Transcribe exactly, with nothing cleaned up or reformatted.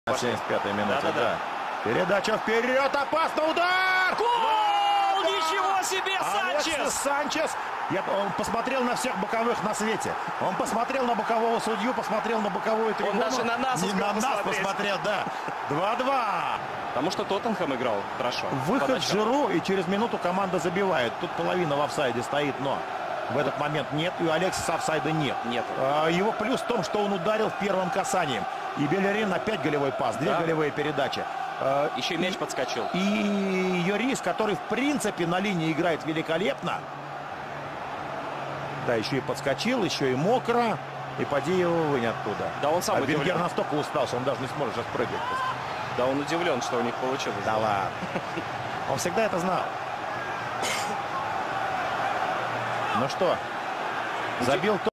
На семьдесят пятой минуте, да, да, да. да. Передача вперед, опасный удар! Гол! Ничего себе, Санчес! Алексис Санчес! Я, он посмотрел на всех боковых на свете. Он посмотрел на бокового судью, посмотрел на боковую трибуну. Он даже на нас Не на нас посмотреть. посмотрел, да. два-два. Потому что Тоттенхэм играл хорошо. Выход Подача. Жиру, и через минуту команда забивает. Тут половина в офсайде стоит, но в этот момент нет. И у Алексиса офсайда нет. Нет. А, его плюс в том, что он ударил первым касанием. И Белерин опять голевой пас, две Да. голевые передачи. А, Еще и мяч подскочил. И Йорис, который в принципе на линии играет великолепно. Да, еще и подскочил, еще и мокро. И поди его вынь оттуда. Да он сам А Венгер удивлен. настолько устал, что он даже не сможет сейчас прыгать. Да он удивлен, что у них получилось. Да ладно. Он всегда это знал. Ну что, забил